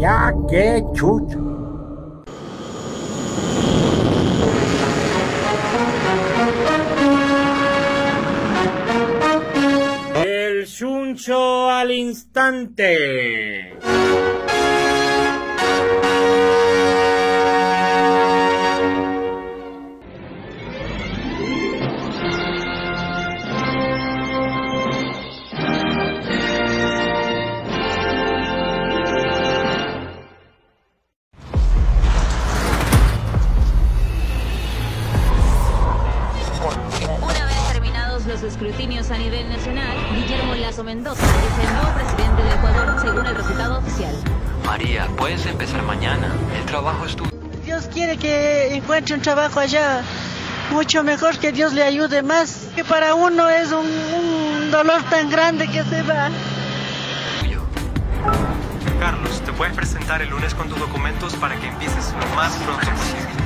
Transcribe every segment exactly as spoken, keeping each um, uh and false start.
Ya qué chucha. El chuncho al instante. Los escrutinios a nivel nacional, Guillermo Lasso Mendoza es el nuevo presidente de Ecuador según el resultado oficial. María, puedes empezar mañana. El trabajo es tuyo. Dios quiere que encuentre un trabajo allá, mucho mejor, que Dios le ayude más. Que para uno es un, un dolor tan grande que se va. Carlos, ¿te puedes presentar el lunes con tus documentos para que empieces lo más pronto posible?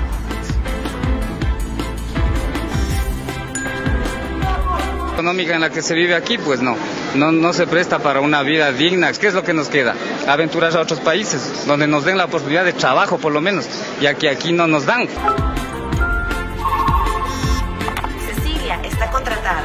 Económica en la que se vive aquí, pues no, no, no se presta para una vida digna. ¿Qué es lo que nos queda? Aventurar a otros países, donde nos den la oportunidad de trabajo por lo menos, ya que aquí no nos dan. Cecilia está contratada.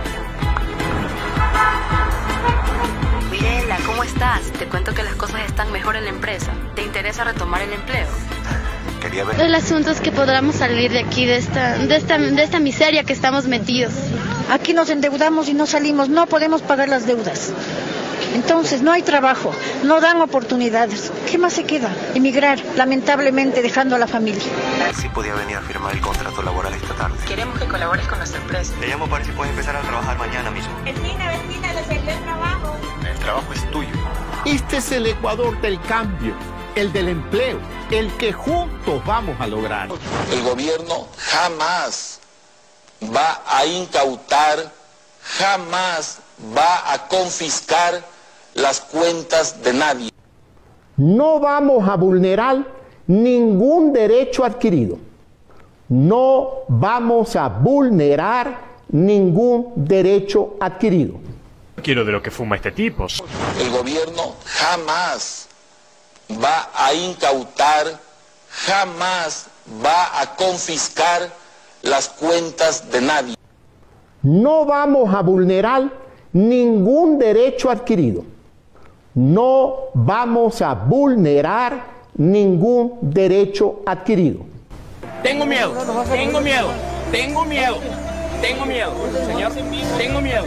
Mirela, ¿cómo estás? Te cuento que las cosas están mejor en la empresa. ¿Te interesa retomar el empleo? Quería ver... El asunto es que podamos salir de aquí, de esta, de esta, de esta miseria que estamos metidos. Aquí nos endeudamos y no salimos, no podemos pagar las deudas. Entonces no hay trabajo, no dan oportunidades. ¿Qué más se queda? Emigrar, lamentablemente dejando a la familia. Sí podía venir a firmar el contrato laboral esta tarde. Queremos que colabores con nuestra empresa. Te llamo para ver si puedes empezar a trabajar mañana mismo. Vecina, vecina, le salió el trabajo. El trabajo es tuyo. Este es el Ecuador del cambio, el del empleo, el que juntos vamos a lograr. El gobierno jamás va a incautar, jamás va a confiscar las cuentas de nadie. No vamos a vulnerar ningún derecho adquirido. No vamos a vulnerar ningún derecho adquirido. Quiero de lo que fuma este tipo. El gobierno jamás va a incautar, jamás va a confiscar las cuentas de nadie. No vamos a vulnerar ningún derecho adquirido. No vamos a vulnerar ningún derecho adquirido. Tengo miedo, tengo miedo, tengo miedo, tengo miedo, señor, tengo miedo.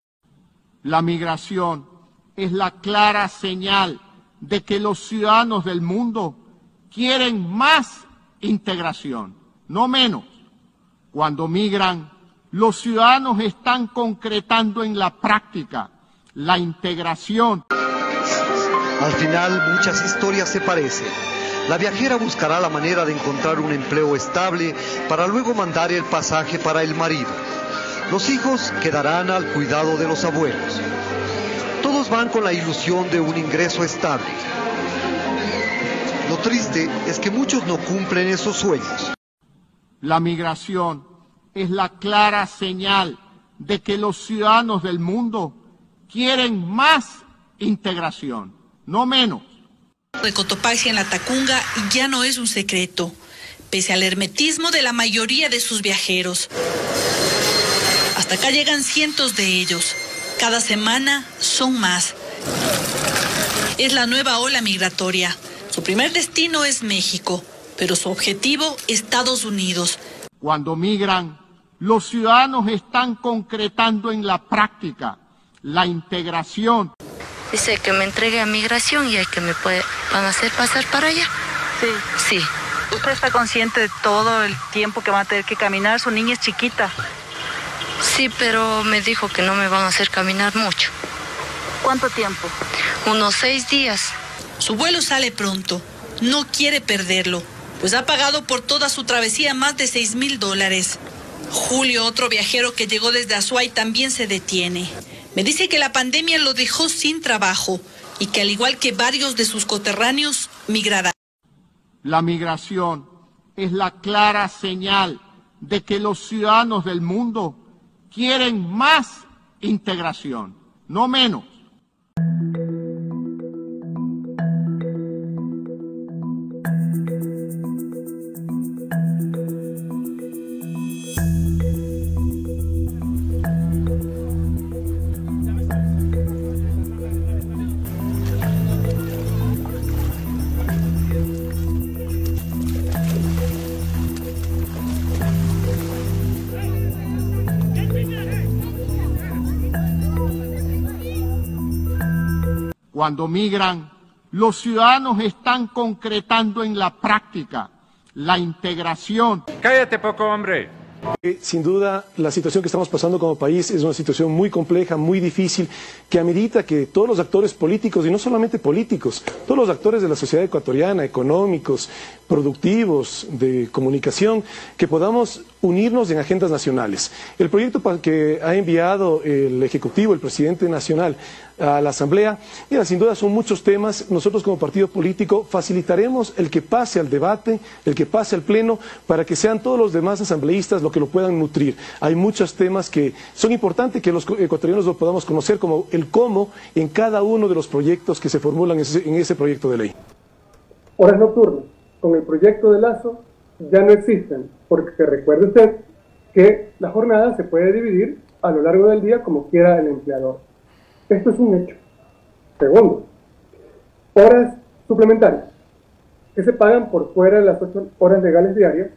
La migración es la clara señal de que los ciudadanos del mundo quieren más integración, no menos. Cuando migran, los ciudadanos están concretando en la práctica la integración. Al final, muchas historias se parecen. La viajera buscará la manera de encontrar un empleo estable para luego mandar el pasaje para el marido. Los hijos quedarán al cuidado de los abuelos. Todos van con la ilusión de un ingreso estable. Lo triste es que muchos no cumplen esos sueños. La migración es la clara señal de que los ciudadanos del mundo quieren más integración, no menos. De Cotopaxi en la Tacunga ya no es un secreto, pese al hermetismo de la mayoría de sus viajeros. Hasta acá llegan cientos de ellos. Cada semana son más. Es la nueva ola migratoria. Su primer destino es México, pero su objetivo Estados Unidos. Cuando migran, los ciudadanos están concretando en la práctica la integración. Dice que me entregue a migración y hay que me puede, van a hacer pasar para allá. Sí. Sí. ¿Usted está consciente de todo el tiempo que va a tener que caminar? Su niña es chiquita. Sí, pero me dijo que no me van a hacer caminar mucho. ¿Cuánto tiempo? Unos seis días. Su vuelo sale pronto. No quiere perderlo, pues ha pagado por toda su travesía más de seis mil dólares. Julio, otro viajero que llegó desde Azuay, también se detiene. Me dice que la pandemia lo dejó sin trabajo y que al igual que varios de sus coterráneos, migrará. La migración es la clara señal de que los ciudadanos del mundo quieren más integración, no menos. Cuando migran, los ciudadanos están concretando en la práctica la integración. Cállate poco, hombre. Eh, sin duda, la situación que estamos pasando como país es una situación muy compleja, muy difícil, que amerita que todos los actores políticos, y no solamente políticos, todos los actores de la sociedad ecuatoriana, económicos, productivos, de comunicación, que podamos unirnos en agendas nacionales. El proyecto que ha enviado el Ejecutivo, el Presidente Nacional, a la Asamblea, mira, sin duda son muchos temas. Nosotros como partido político facilitaremos el que pase al debate, el que pase al Pleno, para que sean todos los demás asambleístas los que lo puedan nutrir. Hay muchos temas que son importantes que los ecuatorianos lo podamos conocer, como el cómo en cada uno de los proyectos que se formulan en ese, en ese proyecto de ley. Horas nocturnas, con el proyecto de Lazo, ya no existen, porque recuerde usted que la jornada se puede dividir a lo largo del día como quiera el empleador. Esto es un hecho. Segundo, horas suplementarias que se pagan por fuera de las ocho horas legales diarias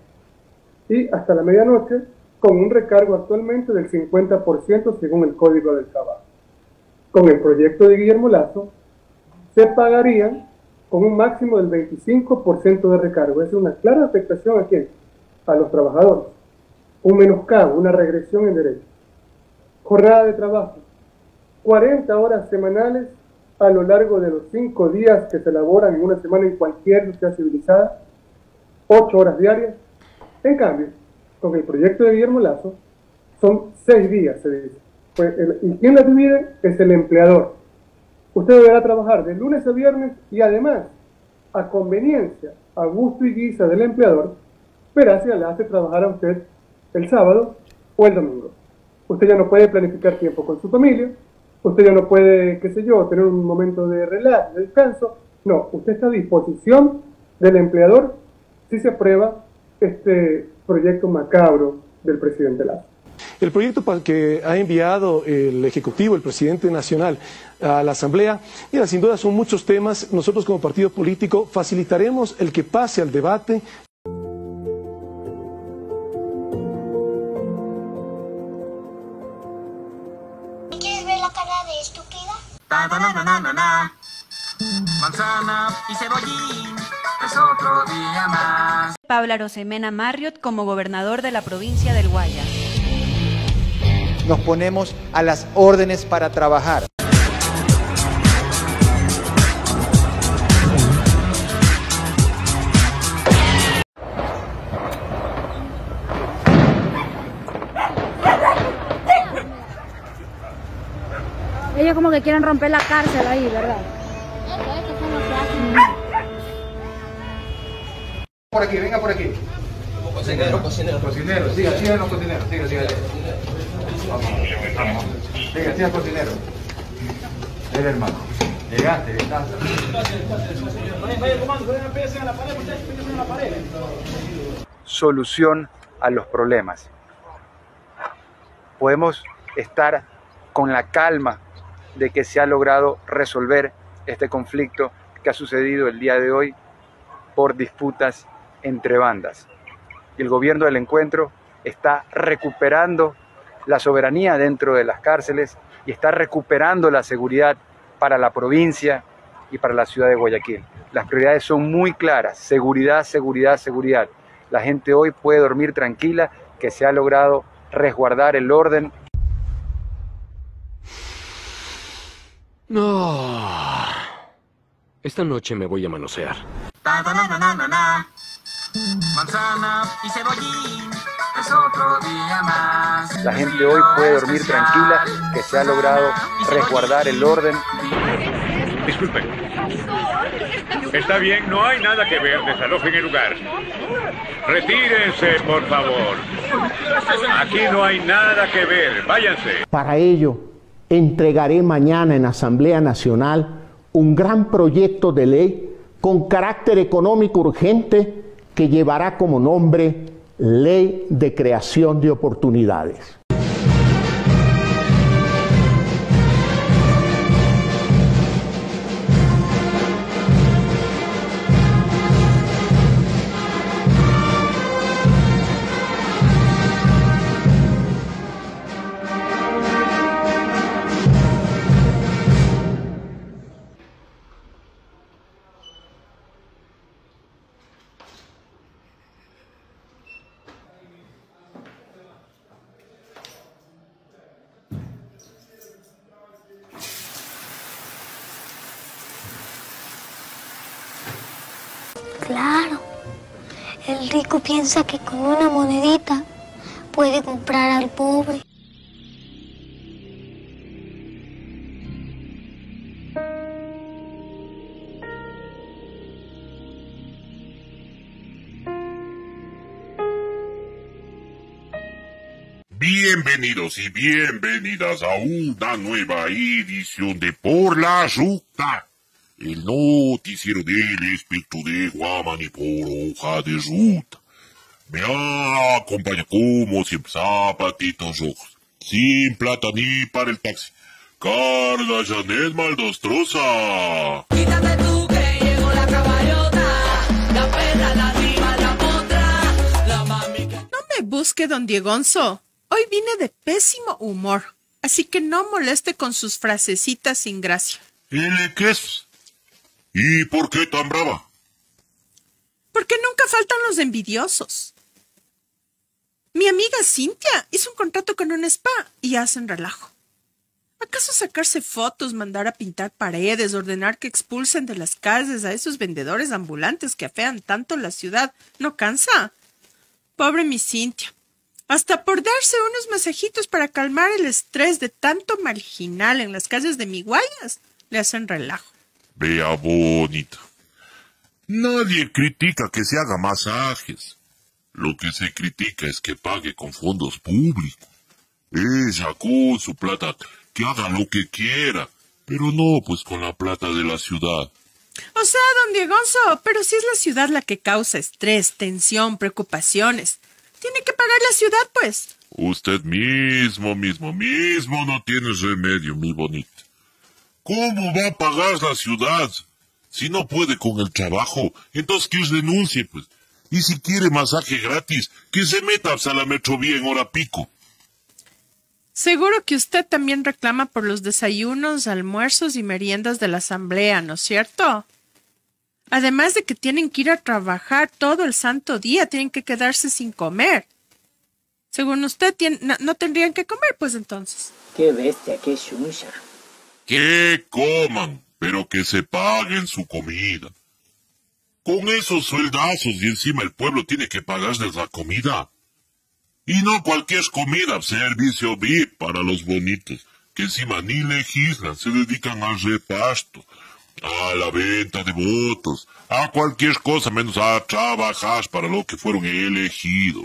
y hasta la medianoche, con un recargo actualmente del cincuenta por ciento según el Código del Trabajo. Con el proyecto de Guillermo Lazo se pagarían con un máximo del veinticinco por ciento de recargo. Es una clara afectación a quién, a los trabajadores. Un menoscabo, una regresión en derechos. Jornada de trabajo, cuarenta horas semanales a lo largo de los cinco días que se elaboran en una semana en cualquier sociedad civilizada, ocho horas diarias. En cambio, con el proyecto de Guillermo Lazo, son seis días, se dice. Pues el, ¿y quién las divide? Es el empleador. Usted deberá trabajar de lunes a viernes y además, a conveniencia, a gusto y guisa del empleador, verá si le hace trabajar a usted el sábado o el domingo. Usted ya no puede planificar tiempo con su familia, usted ya no puede, qué sé yo, tener un momento de relax, de descanso. No, usted está a disposición del empleador si se aprueba este proyecto macabro del presidente Lazo. El proyecto que ha enviado el Ejecutivo, el Presidente Nacional, a la Asamblea, mira, sin duda son muchos temas. Nosotros como partido político facilitaremos el que pase al debate. ¿Quieres ver la cara de estúpida? Ta, ta, na, na, na, na, na. Manzana y cebollín, es otro día más. Pablo Arosemena Marriott como gobernador de la provincia del Guayas. Nos ponemos a las órdenes para trabajar. Ellos como que quieren romper la cárcel ahí, ¿verdad? Por aquí, venga por aquí. Cocinero, cocinero. Cocinero, siga, siga los cocineros, siga, siga. Vamos, vamos. Venga, siga cocinero. Ven, hermano. Llegaste, estás. Solución a los problemas. Podemos estar con la calma de que se ha logrado resolver este conflicto que ha sucedido el día de hoy por disputas entre bandas. Y el gobierno del encuentro está recuperando la soberanía dentro de las cárceles y está recuperando la seguridad para la provincia y para la ciudad de Guayaquil. Las prioridades son muy claras: seguridad, seguridad, seguridad. La gente hoy puede dormir tranquila, que se ha logrado resguardar el orden. No. Esta noche me voy a manosear. Ta, ta, na, na, na, na, na. Manzana y cebollín, es otro día más. La gente hoy puede dormir tranquila, que se ha logrado resguardar el orden. Disculpen. Está bien, no hay nada que ver, desalojen el lugar. Retírense, por favor. Aquí no hay nada que ver, váyanse. Para ello, entregaré mañana en Asamblea Nacional un gran proyecto de ley con carácter económico urgente que llevará como nombre Ley de Creación de Oportunidades. El rico piensa que con una monedita puede comprar al pobre. Bienvenidos y bienvenidas a una nueva edición de Por la Ruta, el noticiero del espectro de Guamani por hoja de ruta. Me acompaña como siempre Zapatitos Rojos, sin plata ni para el taxi. Carga Janet Maldostroza. Quítate tú que llegó la caballota, la perra, la diva, la potra, la mami que... No me busque, don Diegonzo. Hoy vine de pésimo humor, así que no moleste con sus frasecitas sin gracia. ¿El qué es? ¿Y por qué tan brava? Porque nunca faltan los envidiosos. Mi amiga Cintia hizo un contrato con un spa y hacen relajo. ¿Acaso sacarse fotos, mandar a pintar paredes, ordenar que expulsen de las calles a esos vendedores ambulantes que afean tanto la ciudad no cansa? Pobre mi Cintia. Hasta por darse unos masajitos para calmar el estrés de tanto marginal en las calles de Miguayas, le hacen relajo. Vea bonita. Nadie critica que se haga masajes. Lo que se critica es que pague con fondos públicos. Ella con su plata, que haga lo que quiera, pero no pues con la plata de la ciudad. O sea, don Diegonzo, pero si es la ciudad la que causa estrés, tensión, preocupaciones... Tiene que pagar la ciudad, pues. Usted mismo, mismo, mismo no tiene remedio, mi bonita. ¿Cómo va a pagar la ciudad? Si no puede con el trabajo, entonces que renuncie, pues. Y si quiere masaje gratis, que se meta a la Metrovía en hora pico. Seguro que usted también reclama por los desayunos, almuerzos y meriendas de la asamblea, ¿no es cierto? Además de que tienen que ir a trabajar todo el santo día, tienen que quedarse sin comer. Según usted, tiene, no, no tendrían que comer, pues entonces. ¡Qué bestia, qué chuncha! Que coman, pero que se paguen su comida. Con esos sueldazos y encima el pueblo tiene que pagarles la comida. Y no cualquier comida, servicio V I P para los bonitos, que encima ni legislan, se dedican al repasto, a la venta de votos, a cualquier cosa menos a trabajar para lo que fueron elegidos.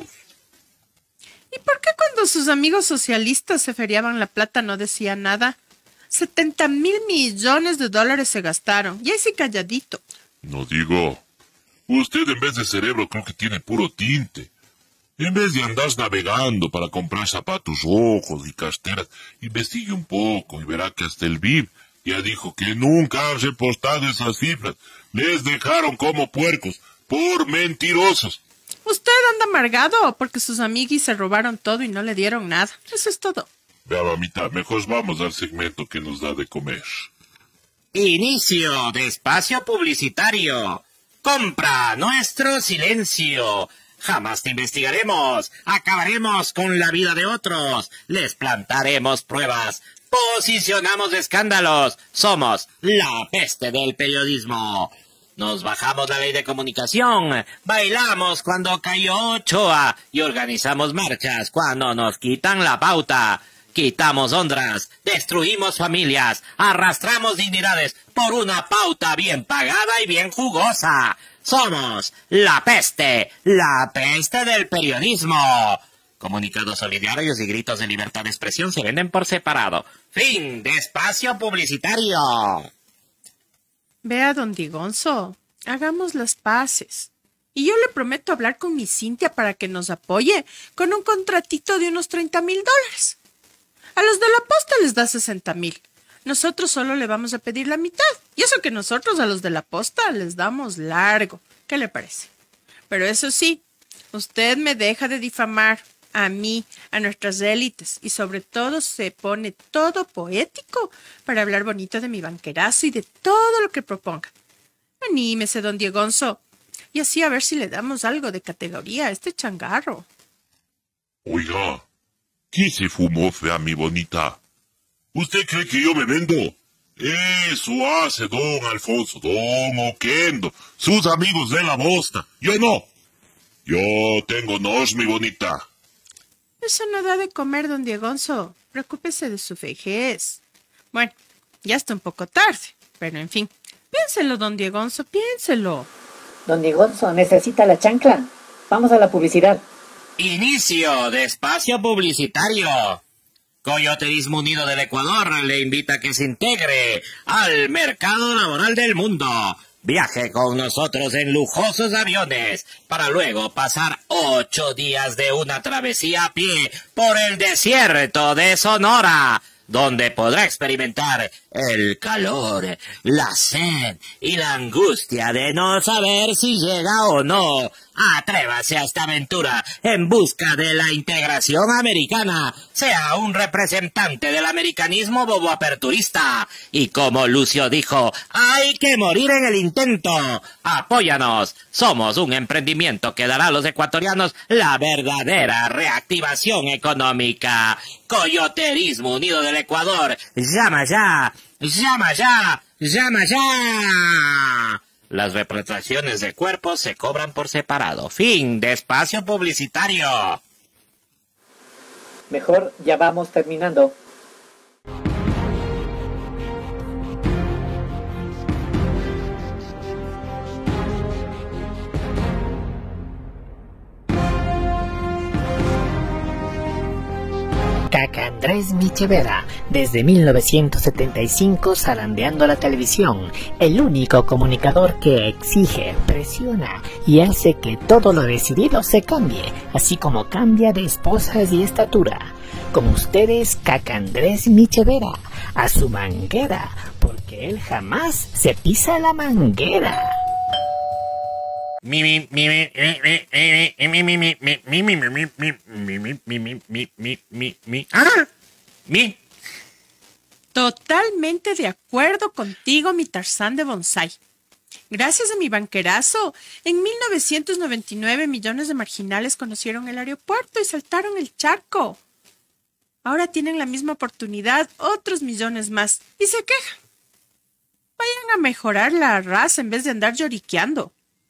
¿Y por qué cuando sus amigos socialistas se feriaban la plata no decía nada? setenta mil millones de dólares se gastaron, y así calladito. No digo, usted en vez de cerebro creo que tiene puro tinte. En vez de andar navegando para comprar zapatos rojos y carteras, investigue un poco y verá que hasta el V I P ya dijo que nunca han reportado esas cifras. Les dejaron como puercos, por mentirosos. Usted anda amargado porque sus amiguis se robaron todo y no le dieron nada. Eso es todo. Vea, mamita, mejor vamos al segmento que nos da de comer. Inicio de espacio publicitario. Compra nuestro silencio. Jamás te investigaremos. Acabaremos con la vida de otros. Les plantaremos pruebas. Posicionamos escándalos. Somos la peste del periodismo. Nos bajamos la ley de comunicación. Bailamos cuando cayó Ochoa. Y organizamos marchas cuando nos quitan la pauta. Quitamos honras. Destruimos familias. Arrastramos dignidades por una pauta bien pagada y bien jugosa. Somos la peste. La peste del periodismo. Comunicados solidarios y gritos de libertad de expresión se venden por separado. Fin de espacio publicitario. Vea, don Diegonzo, hagamos las paces. Y yo le prometo hablar con mi Cintia para que nos apoye con un contratito de unos treinta mil dólares. A los de la posta les da sesenta mil. Nosotros solo le vamos a pedir la mitad. Y eso que nosotros a los de la posta les damos largo. ¿Qué le parece? Pero eso sí, usted me deja de difamar a mí, a nuestras élites, y sobre todo se pone todo poético para hablar bonito de mi banquerazo y de todo lo que proponga. Anímese, don Diegonzo, y así a ver si le damos algo de categoría a este changarro. Oiga, ¿qué se fumó, fea mi bonita? ¿Usted cree que yo me vendo? Eso hace don Alfonso, don Oquendo, sus amigos de la bosta. Yo no. Yo tengo nos, mi bonita. Eso no da de comer, don Diegonzo. Preocúpese de su vejez. Bueno, ya está un poco tarde, pero en fin. Piénselo, don Diegonzo, piénselo. Don Diegonzo, ¿necesita la chancla? Vamos a la publicidad. Inicio de espacio publicitario. Coyoterismo Unido del Ecuador le invita a que se integre al mercado laboral del mundo. Viaje con nosotros en lujosos aviones para luego pasar ocho días de una travesía a pie por el desierto de Sonora, donde podrá experimentar el calor, la sed y la angustia de no saber si llega o no. Atrévase a esta aventura en busca de la integración americana. Sea un representante del americanismo boboaperturista. Y como Lucio dijo, hay que morir en el intento. Apóyanos. Somos un emprendimiento que dará a los ecuatorianos la verdadera reactivación económica. Coyoterismo Unido del Ecuador. Llama ya. Llama ya. Llama ya. Las representaciones de cuerpos se cobran por separado. Fin de espacio publicitario. Mejor ya vamos terminando. Caca Andrés Michevera, desde mil novecientos setenta y cinco zarandeando la televisión, el único comunicador que exige, presiona y hace que todo lo decidido se cambie, así como cambia de esposas y estatura. Con ustedes, Caca Andrés Michevera, a su manguera, porque él jamás se pisa la manguera. Mi mi mi mi mi mi mi mi mi mi mi mi mi mi mi mi mi mi mi ah mi Totalmente de acuerdo contigo, mi Tarzán de bonsai. Gracias a mi banquerazo, en mil novecientos noventa y nueve millones de marginales conocieron el aeropuerto y saltaron el charco. Ahora tienen la misma oportunidad otros millones más y se quejan. Vayan a mejorar la raza en vez de andar lloriqueando.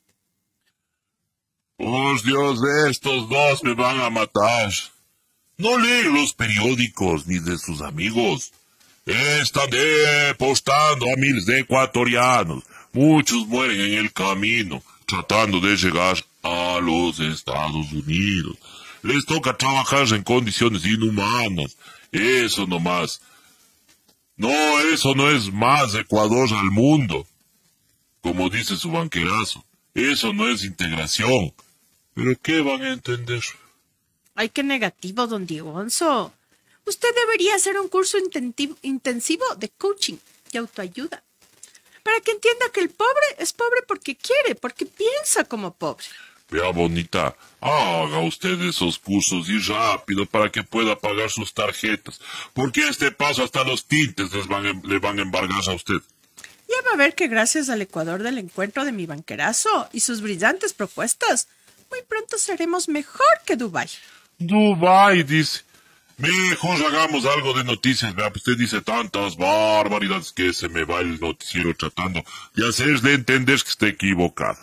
Por Dios, estos dos me van a matar. No leen los periódicos ni de sus amigos. Están depostando a miles de ecuatorianos. Muchos mueren en el camino, tratando de llegar a los Estados Unidos. Les toca trabajar en condiciones inhumanas. Eso nomás. No, eso no es más Ecuador al mundo. Como dice su banquerazo, eso no es integración. ¿Pero qué van a entender? Ay, qué negativo, don Diegonzo. Usted debería hacer un curso intensivo de coaching y autoayuda, para que entienda que el pobre es pobre porque quiere, porque piensa como pobre. Vea, bonita, haga usted esos cursos y rápido para que pueda pagar sus tarjetas, porque a este paso hasta los tintes les van, le van a embargar a usted. Ya va a ver que gracias al Ecuador del encuentro de mi banquerazo y sus brillantes propuestas, muy pronto seremos mejor que Dubái. Dubái, dice. Mejor hagamos algo de noticias. Vea, usted dice tantas barbaridades que se me va el noticiero tratando de hacerle entender que está equivocada.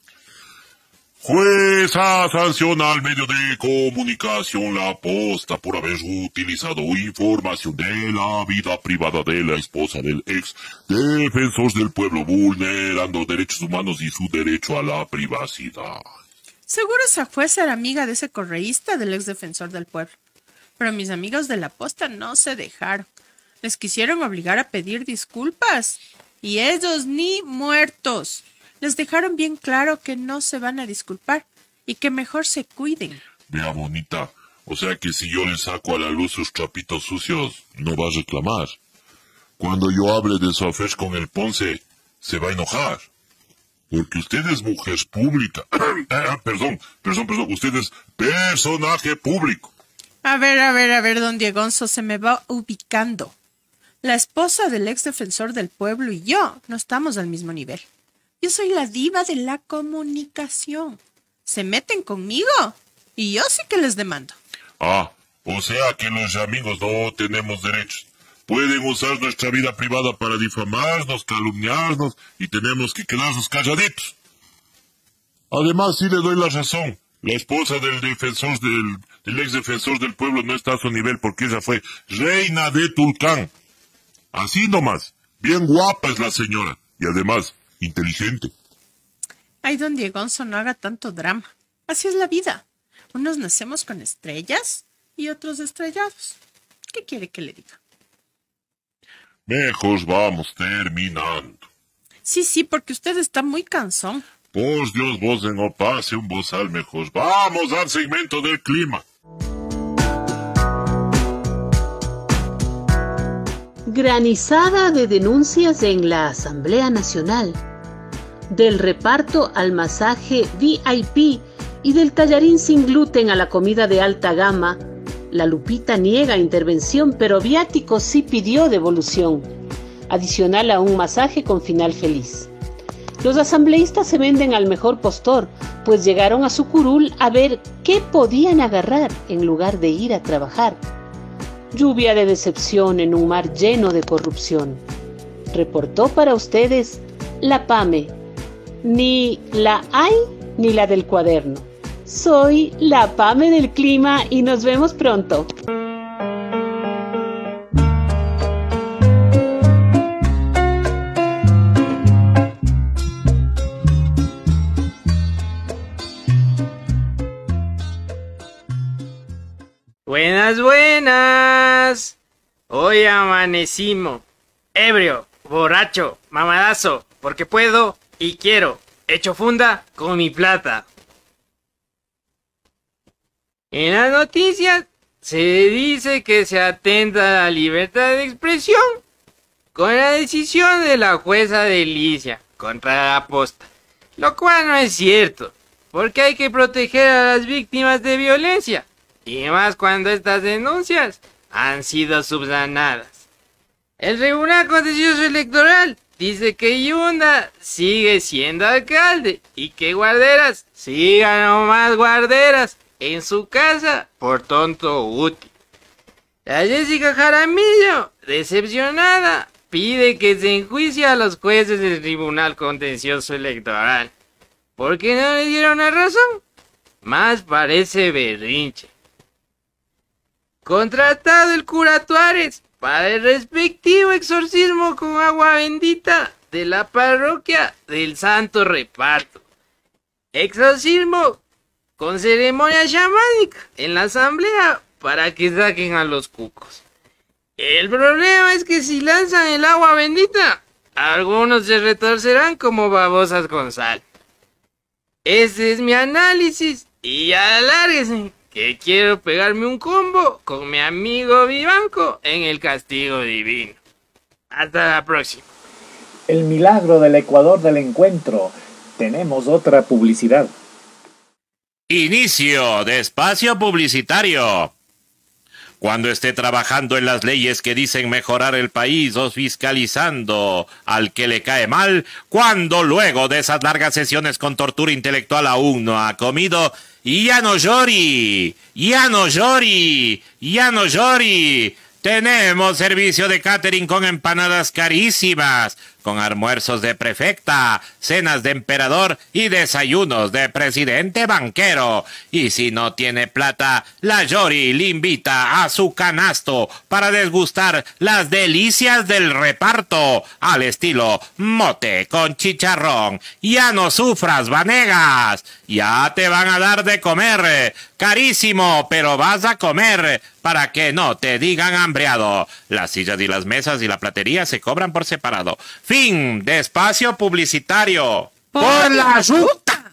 Jueza sanciona al medio de comunicación La Posta por haber utilizado información de la vida privada de la esposa del ex defensor del pueblo, vulnerando derechos humanos y su derecho a la privacidad. Seguro esa jueza era amiga de ese correísta del ex defensor del pueblo. Pero mis amigos de La Posta no se dejaron. Les quisieron obligar a pedir disculpas. Y ellos ni muertos. Les dejaron bien claro que no se van a disculpar y que mejor se cuiden. Vea, bonita, o sea que si yo le saco a la luz sus trapitos sucios, no va a reclamar. Cuando yo hable de su affair con el Ponce, se va a enojar. Porque usted es mujer pública. perdón, perdón, perdón, usted es personaje público. A ver, a ver, a ver, don Diegonzo, se me va ubicando. La esposa del ex defensor del pueblo y yo no estamos al mismo nivel. Yo soy la diva de la comunicación. Se meten conmigo y yo sí que les demando. Ah, o sea que los amigos no tenemos derechos. Pueden usar nuestra vida privada para difamarnos, calumniarnos y tenemos que quedarnos calladitos. Además, sí le doy la razón. La esposa del defensor del, del ex defensor del pueblo no está a su nivel porque ella fue reina de Tulcán. Así nomás. Bien guapa es la señora. Y además, inteligente. Ay, don Diegonzo, no haga tanto drama. Así es la vida. Unos nacemos con estrellas y otros estrellados. ¿Qué quiere que le diga? Mejor vamos terminando. Sí, sí, porque usted está muy cansón. Por Dios, vos no pase un bozal mejor. Vamos al segmento del clima. Granizada de denuncias en la Asamblea Nacional. Del reparto al masaje V I P y del tallarín sin gluten a la comida de alta gama, la Lupita niega intervención, pero Viático sí pidió devolución, adicional a un masaje con final feliz. Los asambleístas se venden al mejor postor, pues llegaron a su curul a ver qué podían agarrar en lugar de ir a trabajar. Lluvia de decepción en un mar lleno de corrupción. Reportó para ustedes la PAME. Ni la hay ni la del cuaderno. Soy la PAME del clima y nos vemos pronto. Buenas, buenas. Hoy amanecimos. Ebrio, borracho, mamadazo, porque puedo y quiero. Hecho funda con mi plata. En las noticias se dice que se atenta a la libertad de expresión con la decisión de la jueza Delicia contra la posta, lo cual no es cierto, porque hay que proteger a las víctimas de violencia, y más cuando estas denuncias han sido subsanadas. El Tribunal Contencioso Electoral dice que Yunda sigue siendo alcalde y que Guarderas siga nomás Guarderas en su casa por tonto útil. La Jessica Jaramillo, decepcionada, pide que se enjuicie a los jueces del Tribunal Contencioso Electoral. ¿Por qué no le dieron la razón? Más parece berrinche. Contratado el cura Tuárez para el respectivo exorcismo con agua bendita de la parroquia del Santo Reparto. Exorcismo con ceremonia chamánica en la asamblea para que saquen a los cucos. El problema es que si lanzan el agua bendita, algunos se retorcerán como babosas con sal. Ese es mi análisis y ya lárguense, que quiero pegarme un combo con mi amigo Vivanco en el castigo divino. Hasta la próxima. El milagro del Ecuador del encuentro. Tenemos otra publicidad. Inicio de espacio publicitario. Cuando esté trabajando en las leyes que dicen mejorar el país o fiscalizando al que le cae mal, cuando luego de esas largas sesiones con tortura intelectual aún no ha comido, ya no llori, ya no llori, ya no llori. Tenemos servicio de catering con empanadas carísimas, con almuerzos de prefecta, cenas de emperador y desayunos de presidente banquero. Y si no tiene plata, la Yori le invita a su canasto para desgustar las delicias del reparto al estilo mote con chicharrón. Ya no sufras, Vanegas, ya te van a dar de comer. Carísimo, pero vas a comer para que no te digan hambriado. Las sillas y las mesas y la platería se cobran por separado. Fin de espacio publicitario. ¡Por, ¡Por la ruta!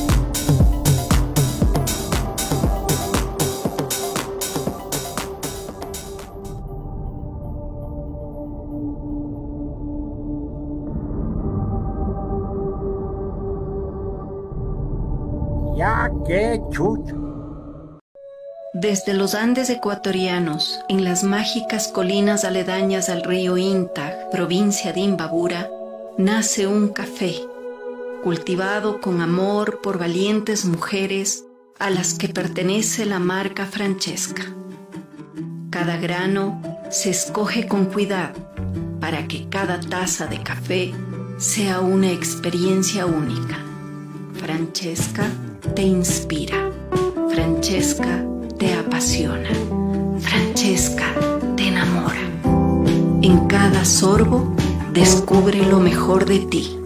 Ya que chucho. Desde los Andes ecuatorianos, en las mágicas colinas aledañas al río Intag, provincia de Imbabura, nace un café, cultivado con amor por valientes mujeres a las que pertenece la marca Francesca. Cada grano se escoge con cuidado para que cada taza de café sea una experiencia única. Francesca te inspira. Francesca te apasiona. Francesca te enamora. En cada sorbo descubre lo mejor de ti.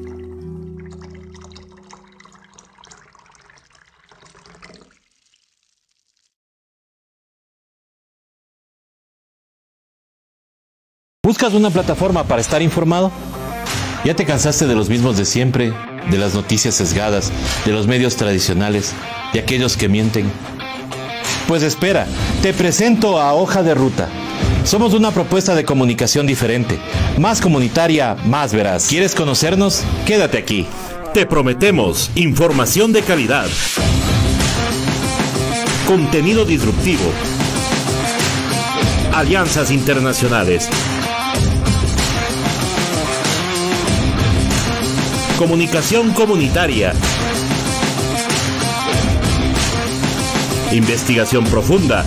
¿Buscas una plataforma para estar informado? ¿Ya te cansaste de los mismos de siempre, de las noticias sesgadas, de los medios tradicionales, de aquellos que mienten? Pues espera, te presento a Hoja de Ruta. Somos una propuesta de comunicación diferente, más comunitaria, más veraz. ¿Quieres conocernos? Quédate aquí. Te prometemos información de calidad, contenido disruptivo, alianzas internacionales, comunicación comunitaria, investigación profunda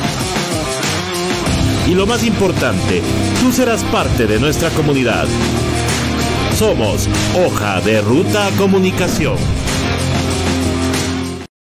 y lo más importante, tú serás parte de nuestra comunidad. Somos Hoja de Ruta Comunicación.